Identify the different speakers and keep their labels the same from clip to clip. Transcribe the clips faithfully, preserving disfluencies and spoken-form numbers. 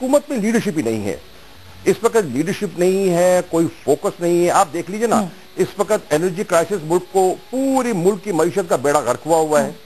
Speaker 1: हुकूमत में लीडरशिप ही नहीं है। इस वक्त लीडरशिप नहीं है, कोई फोकस नहीं है। आप देख लीजिए ना, इस वक्त एनर्जी क्राइसिस मुल्क को, पूरी मुल्क की मईशत का बेड़ा गर्क हुआ हुआ है।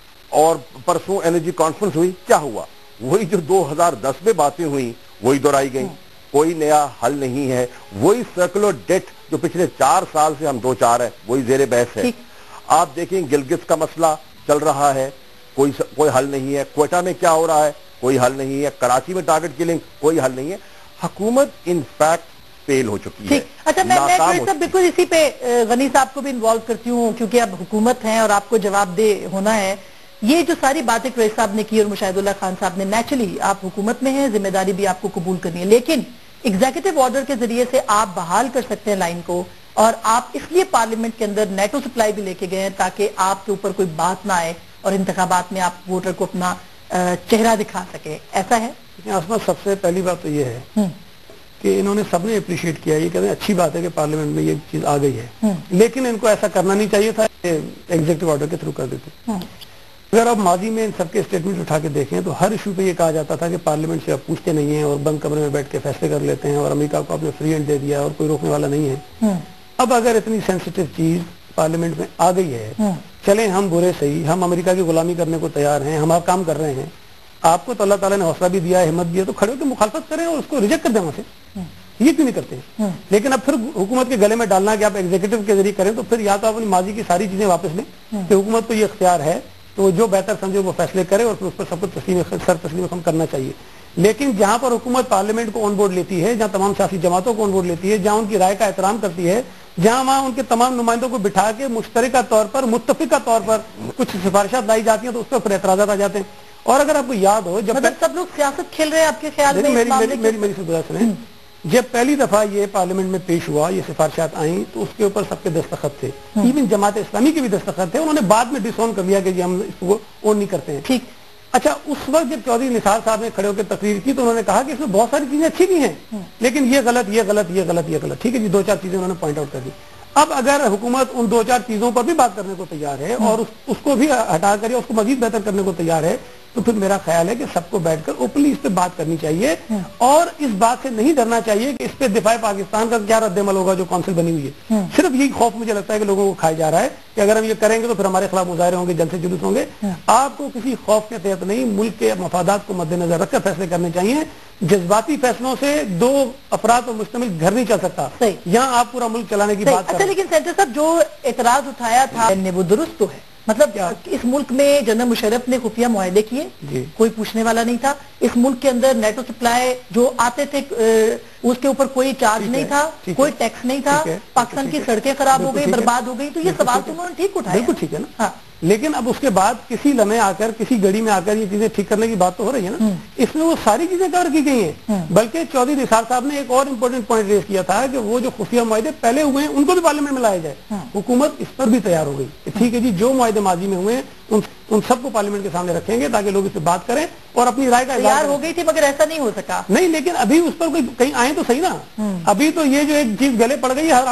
Speaker 1: और परसों एनर्जी कॉन्फ्रेंस हुई, क्या हुआ? वही जो दो हज़ार दस में बातें हुई वही दोहराई गई। कोई नया हल नहीं है। वही सर्कुलर डेट जो पिछले चार साल से हम दो चार है वही जेरे बहस है। आप देखें गिलगित का मसला चल रहा है, कोई कोई हल नहीं है। क्वेटा में क्या हो रहा है, कोई हल नहीं है। कराची में टारगेट किलिंग, कोई हल नहीं है। हुकूमत इनफैक्ट फेल हो चुकी है।
Speaker 2: अच्छा, मैं मैं सब बिल्कुल इसी पे गनी साहब को भी इन्वॉल्व करती हूँ, क्योंकि अब हुकूमत है और आपको जवाबदेह होना है। ये जो सारी बातें कुरैशी साहब ने की और मुशाहिदुल्लाह खान साहब ने, नेचुरली आप हुकूमत में हैं, जिम्मेदारी भी आपको कबूल करनी है, लेकिन एग्जीक्यूटिव ऑर्डर के जरिए से आप बहाल कर सकते हैं लाइन को। और आप इसलिए पार्लियामेंट के अंदर नेटो सप्लाई भी लेके गए हैं ताकि आपके ऊपर कोई बात ना आए और इंतखाबात में आप वोटर को अपना चेहरा दिखा सके। ऐसा है
Speaker 3: आसमा? सबसे पहली बात तो ये है कि इन्होंने सबने अप्रिशिएट किया, ये कहते हैं अच्छी बात है कि पार्लियामेंट में ये चीज आ गई है, लेकिन इनको ऐसा करना नहीं चाहिए था, एग्जीक्यूटिव ऑर्डर के थ्रू कर देते। अगर आप माजी में इन सबके स्टेटमेंट उठा के देखें तो हर इशू पे ये कहा जाता था कि पार्लियामेंट से आप पूछते नहीं है और बंद कमरे में बैठ के फैसले कर लेते हैं और अमेरिका को आपने फ्री हैंड दे दिया और कोई रोकने वाला नहीं है। अब अगर इतनी सेंसिटिव चीज पार्लियामेंट में आ गई है, चलें हम बुरे सही, हम अमेरिका की गुलामी करने को तैयार हैं, हम आप काम कर रहे हैं, आपको तो अल्लाह ताला ने हौसला भी दिया है, हिम्मत दिया, तो खड़े होकर मुखालफत करें और उसको रिजेक्ट कर दें वहां से। ये क्यों नहीं करते हैं? लेकिन अब फिर हुकूमत के गले में डालना कि आप एग्जीक्यूटिव के जरिए करें, तो फिर या तो आप अपनी माजी की सारी चीजें वापस लें कि हुकूमत को ये इख्तियार है, तो जो बेहतर समझे वो फैसले करे और फिर उस पर सबको तस्लीम सर तस्लीम हम करना चाहिए। लेकिन जहां पर हुकूमत पार्लियामेंट को ऑन बोर्ड लेती है, जहां तमाम सियासी जमातों को ऑन बोर्ड लेती है, जहां उनकी राय का एहतराम करती है, जहां वहां उनके तमाम नुमाइंदों को बिठा के मुश्तरका तौर पर, मुत्तफिका तौर पर कुछ सिफारिशात लाई जाती हैं, तो उस पर फिर एतराजात आ जाते हैं। और अगर आपको याद हो, जब
Speaker 2: मतलब सब लोग सियासत खेल रहे हैं आपके ख्याल में?
Speaker 3: मेरी मेरी मेरी मेरी सुन, जब पहली दफा ये पार्लियामेंट में पेश हुआ, ये सिफारिशात आई, तो उसके ऊपर सबके दस्तखत थे, इवन जमात इस्लामी के भी दस्तखत थे। उन्होंने बाद में डिसऑन कर लिया कि हम इसको ऑन नहीं करते हैं। ठीक। अच्छा, उस वक्त जब चौधरी निसार साहब ने खड़े होकर तकरीर की तो उन्होंने कहा कि इसमें बहुत सारी चीजें अच्छी भी हैं, लेकिन ये गलत, ये गलत, ये गलत, ये गलत। ठीक है जी, दो चार चीजें उन्होंने पॉइंट आउट कर दी। अब अगर हुकूमत उन दो चार चीजों पर भी बात करने को तैयार है और उस, उसको भी हटा कर उसको मजीद बेहतर करने को तैयार है, तो फिर मेरा ख्याल है कि सबको बैठकर ओपनली इस पे बात करनी चाहिए और इस बात से नहीं डरना चाहिए कि इस पे दिफाए पाकिस्तान का क्या रद्दमल होगा जो काउंसिल बनी हुई है। सिर्फ यही खौफ मुझे लगता है कि लोगों को खाया जा रहा है कि अगर हम ये करेंगे तो फिर हमारे खिलाफ मुजाहरे होंगे, जलसे जुलूस होंगे। आपको किसी खौफ के तहत नहीं, मुल्क के मफादात को मद्देनजर रखकर फैसले करने चाहिए। जज्बाती फैसलों से दो अफराद पर मुश्तमिल घर नहीं चल सकता। यहाँ आप पूरा मुल्क चलाने की बात।
Speaker 2: अच्छा, लेकिन सेंटर साहब जो एतराज उठाया था वो दुरुस्त तो है? मतलब इस मुल्क में जनरल मुशर्रफ ने खुफिया मुआहदे किए, कोई पूछने वाला नहीं था। इस मुल्क के अंदर नेटो सप्लाई जो आते थे उसके ऊपर कोई चार्ज नहीं था, कोई टैक्स नहीं था। पाकिस्तान की सड़कें खराब हो गई, बर्बाद हो गई, तो ये सवाल तो उन्होंने ठीक उठाया।
Speaker 3: बिल्कुल ठीक है ना। लेकिन अब उसके बाद किसी लम्हे आकर, किसी घड़ी में आकर ये चीजें ठीक करने की बात तो हो रही है ना। इसमें वो सारी चीजें कवर की गई हैं। बल्कि चौधरी निसार साहब ने एक और इम्पोर्टेंट पॉइंट रेज किया था कि वो जो खुफिया मुआहदे पहले हुए हैं उनको भी पार्लियामेंट में लाया जाए। हुकूमत इस पर भी तैयार हो गई। ठीक है जी, जो मुआहदे माजी में हुए उन उन सबको पार्लियामेंट के सामने रखेंगे ताकि लोग इस पर बात करें और अपनी राय का
Speaker 2: तैयार हो गई थी, मगर ऐसा नहीं हो सका।
Speaker 3: नहीं, लेकिन अभी उस पर कोई कहीं आए तो सही ना। अभी तो ये जो एक चीज गले पड़ गई है,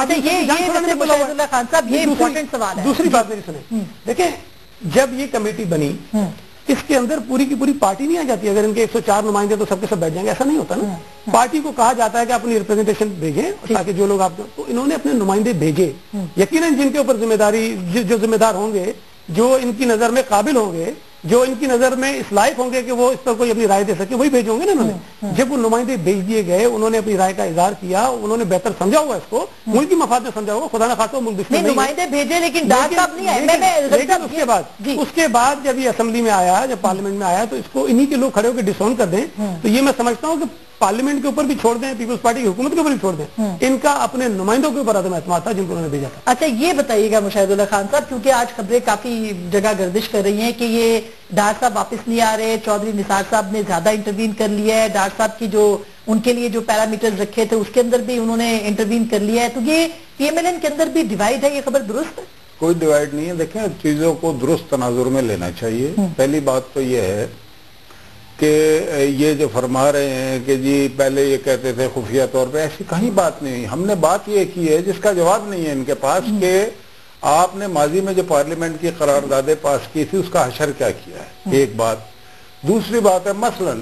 Speaker 3: दूसरी बात मेरी सुने, देखें जब ये कमेटी बनी इसके अंदर पूरी की पूरी पार्टी नहीं आ जाती। अगर इनके एक सौ चार नुमाइंदे तो सबके सब बैठ जाएंगे, ऐसा नहीं होता ना। पार्टी को कहा जाता है कि अपनी रिप्रेजेंटेशन भेजें ताकि जो लोग आप, तो इन्होंने अपने नुमाइंदे भेजे। यकीनन जिनके ऊपर जिम्मेदारी, जो जिम्मेदार होंगे, जो इनकी नजर में काबिल होंगे, जो इनकी नजर में इस लायक होंगे कि वो इस पर कोई अपनी राय दे सके, वही भेजोगे ना उन्होंने। जब वो नुमाइंदे भेज दिए गए, उन्होंने अपनी राय का इजहार किया, उन्होंने बेहतर समझा हुआ इसको, मुल्क की मफाद में समझा हुआ, खुदा न खासा मुल्क दुश्मन नहीं।
Speaker 2: नुमाइंदे भेजे लेकिन डाक साहब नहीं आए।
Speaker 3: लेकिन उसके बाद उसके बाद जब ये असेंबली में आया, जब पार्लियामेंट में आया, तो इसको इन्हीं के लोग खड़े होकर डिसऑन कर दें, तो ये मैं समझता हूँ कि पार्लियामेंट के ऊपर भी छोड़ दें, पीपल्स पार्टी की हुकूमत के ऊपर भी छोड़ दें। इनका अपने नुमाइंदों के ऊपर अदम एतमाद था जिनको उन्होंने भेजा था।
Speaker 2: अच्छा, ये बताइएगा मुशाहिदुल्लाह खान साहब, क्योंकि आज खबरें काफी जगह गर्दिश कर रही हैं कि ये डार साहब वापस नहीं आ रहे, चौधरी निसार साहब ने ज्यादा इंटरवीन कर लिया है, डार साहब की जो उनके लिए जो पैरामीटर्स रखे थे उसके अंदर भी उन्होंने इंटरवीन कर लिया है। तो ये पीएमएलएन के अंदर भी डिवाइड है, ये खबर दुरुस्त है?
Speaker 4: कोई डिवाइड नहीं है। देखें, चीजों को दुरुस्त तनाजुर में लेना चाहिए। पहली बात तो ये है कि ये जो फरमा रहे हैं कि जी पहले ये कहते थे खुफिया तौर पे, ऐसी कहीं बात नहीं। हमने बात ये की है जिसका जवाब नहीं है इनके पास कि आपने माजी में जो पार्लियामेंट की करारदादें पास की थी उसका हशर क्या किया है, एक बात। दूसरी बात है मसलन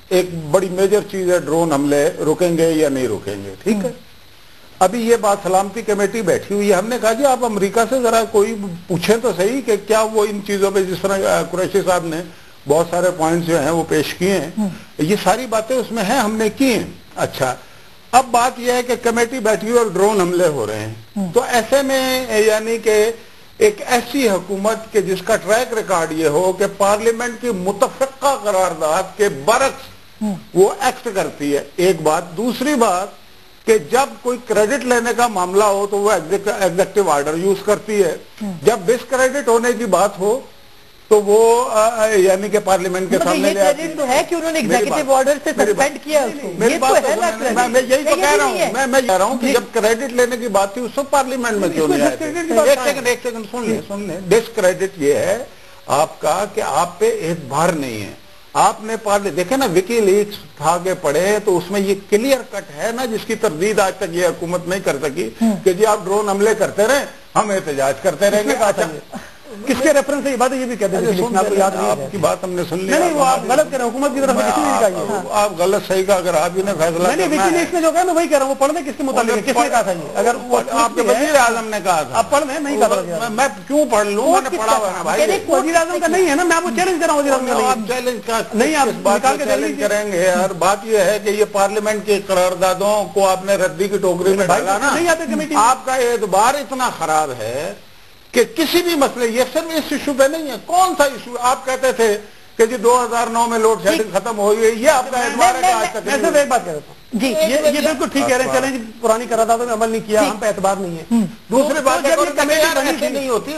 Speaker 4: ایک بڑی میجر چیز ہے ڈرون حملے رکیں گے یا نہیں رکیں گے، ٹھیک ہے. ابھی یہ بات سلامتی کمیٹی بیٹھی ہوئی ہے، ہم نے کہا جی آپ امریکہ سے ذرا کوئی پوچھیں تو صحیح کہ کیا وہ ان چیزوں پہ، جس طرح قریشی صاحب نے بہت سارے پوائنٹس جو ہیں وہ پیش کیے ہیں، یہ ساری باتیں اس میں ہیں، ہم نے کی ہیں. اچھا اب بات یہ ہے کہ کمیٹی بیٹھی ہوئی اور ڈرون حملے ہو رہے ہیں، تو ایسے میں یعنی کہ ایک ایسی حکومت کہ جس کا ٹریک ریکارڈ یہ ہو کہ پارلیمنٹ کی متفقہ قرارداد کے برعکس وہ ایکٹ کرتی ہے، ایک بات. دوسری بات کہ جب کوئی کریڈٹ لینے کا معاملہ ہو تو وہ ایگزیکٹو آرڈر یوز کرتی ہے، جب ڈس کریڈٹ ہونے کی بات ہو تو وہ یعنی کہ پارلیمنٹ کے سامنے لے آتی ہے.
Speaker 2: تو ہے کہ انہوں نے ایگزیکٹو آرڈر سے سسپینڈ کیا اس کو.
Speaker 4: میری بات میں یہی تو کہہ رہا ہوں، میں میں کہہ رہا ہوں کہ جب کریڈٹ لینے کی بات تھی اس وقت پارلیمنٹ میں کیوں نہیں آئے تھے؟ ایک سیکنڈ ایک سیکنڈ سن لیں سن لیں ڈس کریڈٹ یہ ہے آپ کا کہ آپ پہ اعتبار نہیں ہے. آپ نے پارلی دیکھیں نا وکی لیکس اٹھا کے پڑھے تو اس میں یہ کلیئر کٹ ہے نا، جس کی تردید آج تک یہ حکومت نہیں کر سکی کہ جی آپ ڈرون حملے کرتے رہیں ہم احتجاج کرتے رہیں گے.
Speaker 3: کس کے ریفرنس سے یہ بات ہے یہ بھی کہتے ہیں، آپ کو یاد نہیں ہے.
Speaker 4: آپ کی بات ہم نے سن لی.
Speaker 3: نہیں وہ آپ غلط کہہ رہے ہیں، حکومت کی طرف سے کسی نے نہیں کہا.
Speaker 4: آپ غلط صحیح کا اگر آپ ہی نے فیصلہ
Speaker 3: نہیں وکی لیکس نے جو کہا میں وہی کہہ رہا ہوں، وہ پڑھنے کس کے متعلق ہے، کس نے کہا تھا یہ؟ اگر
Speaker 4: آپ کے وزیر اعظم نے کہا تھا
Speaker 3: آپ پڑھ لیں، نہیں کہا.
Speaker 4: میں کیوں پڑھ لوں، میں نے پڑھا ہوا ہے بھائی.
Speaker 3: وزیر اعظم کا نہیں ہے نا، میں آپ کو چیلنج کر رہا ہوں وزیر اعظم کا.
Speaker 4: آپ چیلنج کا
Speaker 3: نہیں آپ
Speaker 4: بات چیلنج کریں گے یار. بات یہ ہے کہ یہ پارلیمنٹ کی قراردادوں کو آپ نے ردی کی ٹوکری میں ڈالا نا، آپ کا اعتبار اتنا خراب ہے کہ کسی بھی مسئلے، یہ صرف اس ایشو پہ نہیں ہے. کون سا ایشو آپ کہتے تھے کہ جی دو ہزار نو میں لوڈ شیڈنگ ختم ہو گئی، یہ آپ کا اعتبار ہے کہ آج تک.
Speaker 3: میں صرف ایک بات کہہ رہا ہوں جی، یہ بالکل ٹھیک کہہ رہے ہیں، چلیں پرانی قراردادوں میں عمل نہیں کیا، ہم پہ اعتبار نہیں ہے. دوسری بات
Speaker 4: نہیں ہوتی.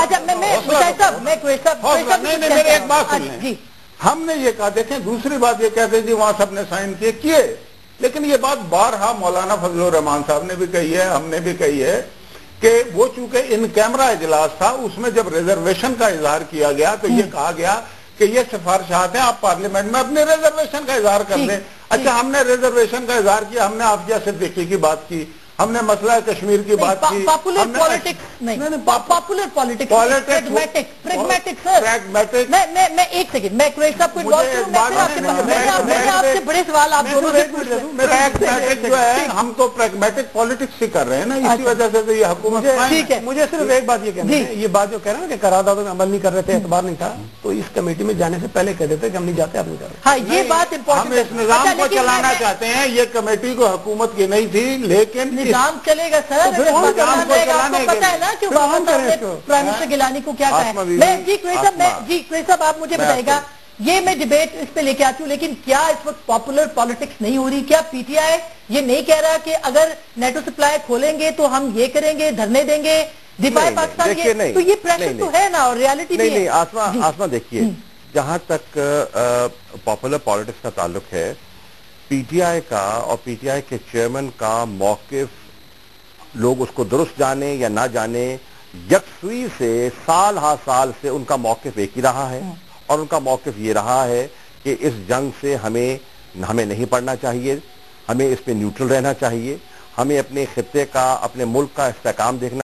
Speaker 4: ایک بات سن لیں، ہم نے یہ کہا دیکھیں دوسری بات یہ کہتے ہیں جی وہاں سب نے سائن کیے کیے لیکن یہ بات بارہا مولانا فضل الرحمان صاحب نے بھی کہی ہے، ہم نے بھی کہی ہے کہ وہ چونکہ ان کیمرہ اجلاس تھا، اس میں جب ریزرویشن کا اظہار کیا گیا تو یہ کہا گیا کہ یہ سفارشات ہیں، آپ پارلیمنٹ میں اپنے ریزرویشن کا اظہار کر دیں. اچھا ہم نے ریزرویشن کا اظہار کیا، ہم نے عافیہ صدیقی کی بات کی، ہم نے مسئلہ کشمیر کی بات کی.
Speaker 2: پاپولر پالیٹکس نہیں، popular politics, pragmatic pragmatic sir. میں ایک سیکنڈ میں قریشی صاحب کو انوالو کروں، میں آپ سے بڑے سوال آپ دونوں سے پوچھ رہا ہوں.
Speaker 4: پریگمیٹک جو ہے ہم تو پریگمیٹک پالیٹکس ہی کر رہے ہیں نا، اسی وجہ سے تو یہ حکومت.
Speaker 3: ٹھیک ہے، مجھے صرف ایک بات یہ کہنا ہے، یہ بات جو کہہ رہے ہیں کہ قراردادوں میں عمل نہیں کر رہے تھے، اعتبار نہیں تھا، تو اس کمیٹی میں جانے سے پہلے کہہ دیتے کہ ہم نہیں جاتے، آپ نہیں کر رہے.
Speaker 2: ہاں یہ بات
Speaker 4: ہم اس نظام کو چلانا چاہتے ہیں، یہ کمیٹی کو حکومت کی نہیں تھی لیکن
Speaker 2: نظام چلے گا سر. آپ کو پتا ہے نا کہ پرائم منسٹر گیلانی کو کیا کہا ہے. میں جی قریشی صاحب میں جی قریشی صاحب آپ مجھے بتائے گا، یہ میں ڈیبیٹ اس پہ لے کے آتی ہوں، لیکن کیا اس وقت پاپولر پالیٹکس نہیں ہو رہی؟ کیا پی ٹی آئی یہ نہیں کہہ رہا کہ اگر نیٹو سپلائی کھولیں گے تو ہم یہ کریں گے، دھرنے دیں گے، دفاع پاکستان یہ، تو یہ پریشر تو ہے نا اور ریالٹی بھی ہے.
Speaker 1: نہیں آسما آسما دیکھیے، جہاں تک پاپولر پالیٹکس کا تعلق ہے، پی ٹی آئی کا اور پی ٹی آئی کے چیئرمین کا موقف لوگ اس کو درست جانے یا نہ جانے، یکسوئی سے سال ہا سال سے ان کا موقف ایک ہی رہا ہے، اور ان کا موقف یہ رہا ہے کہ اس جنگ سے ہمیں ہمیں نہیں پڑنا چاہیے، ہمیں اس پہ نیوٹرل رہنا چاہیے، ہمیں اپنے خطے کا، اپنے ملک کا استحکام دیکھنا